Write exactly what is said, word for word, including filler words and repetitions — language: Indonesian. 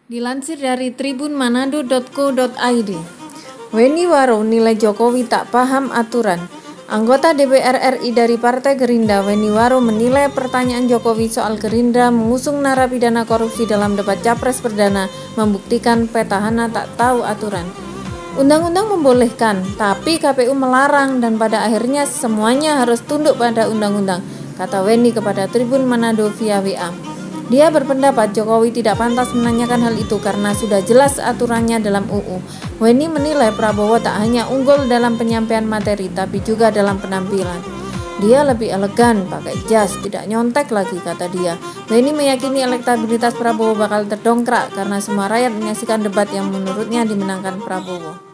Dilansir dari tribun manado titik co titik id, Weni Waro nilai Jokowi tak paham aturan. Anggota D P R R I dari Partai Gerindra, Weni Waro menilai pertanyaan Jokowi soal Gerindra mengusung narapidana korupsi dalam debat Capres Perdana membuktikan petahana tak tahu aturan. Undang-undang membolehkan, tapi K P U melarang dan pada akhirnya semuanya harus tunduk pada undang-undang, kata Weni kepada Tribun Manado via W A. Dia berpendapat Jokowi tidak pantas menanyakan hal itu karena sudah jelas aturannya dalam U U. Weni menilai Prabowo tak hanya unggul dalam penyampaian materi tapi juga dalam penampilan. Dia lebih elegan, pakai jas, tidak nyontek lagi, kata dia. Weni meyakini elektabilitas Prabowo bakal terdongkrak karena semua rakyat menyaksikan debat yang menurutnya dimenangkan Prabowo.